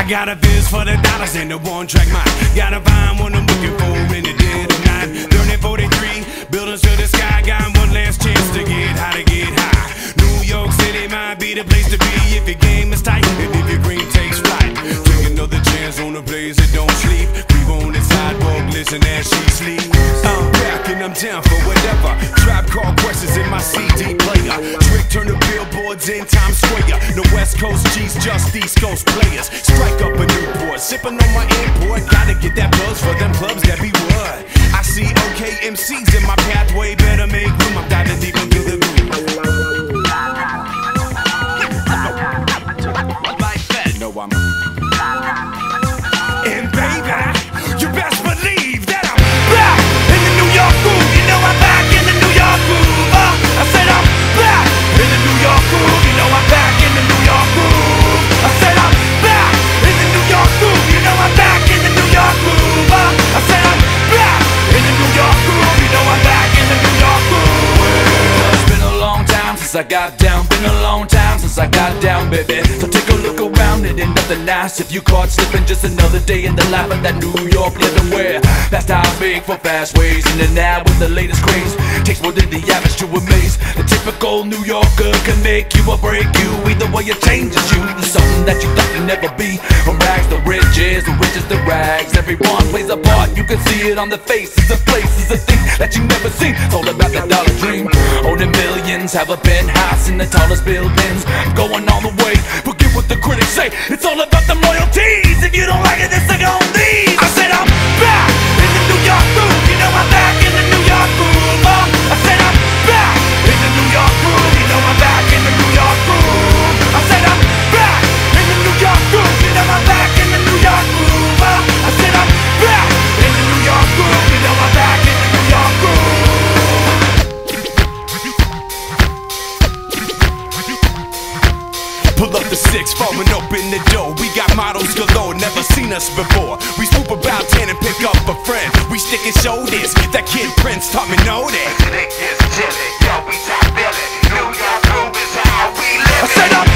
I got a fist for the dollars and the one-track mind. Gotta find what I'm looking for in the dead of night. 3043, buildings to the sky. Got one last chance to get high, to get high. New York City might be the place to be if your game is tight and if your green takes flight. Take another chance on the blaze that don't sleep. Creep on the sidewalk, listen as she sleeps. I'm back and I'm down for whatever. Trap call questions in my CD player. Trik Turner billboards in Times Square. No West Coast G's, just East Coast players. Strike up a Newport, sipping on my import. Gotta get that buzz for them clubs that be what. I see OK MCs in my pathway. Better make room, I'm diving deep into the groove. Like that, you know I'm. And baby, you best believe that I'm back in the New York groove. You know I'm back in the New York groove. I said I'm back in the New York groove. You know I'm back in the New York groove. I said I'm back in the New York groove. You know I'm back in the New York groove. I said I'm back in the New York groove. You know I'm back in the New York groove. Well, it's been a long time since I got down. Been a long time since I got down, baby. So take a look around, it ain't nothing nice. If you caught slipping, just another day in the life of that New York living where fast time big for fast ways. In and out with the latest craze. Takes more than the average to amaze. The typical New Yorker can make you or break you. Either way it changes you to something that you thought you'd never be. From rags to riches to rags. Everyone plays a part, you can see it on the faces of places, a thing that you never seen. It's all about the dollar dream. Owning millions, have a penthouse in the tallest buildings. Going all the way, forget what the critics say. It's all about the loyalties. If you don't like it, then stick on these. I said I'm back in the New York groove. You know I'm back in the New York groove. I said I'm back in the New York groove. You know I'm back in the New York groove. I said I'm back in the New York groove. You know I'm back in the New York groove. I said I'm back in the New York groove. You know I'm back in the New York groove. Pull up the six, falling open the door. We got models galore, never seen us before. We swoop about 10 and pick up a friend. We stick and show this. That kid Prince taught me know that. Yo, we top billing. New York groove is how we live. I said I'm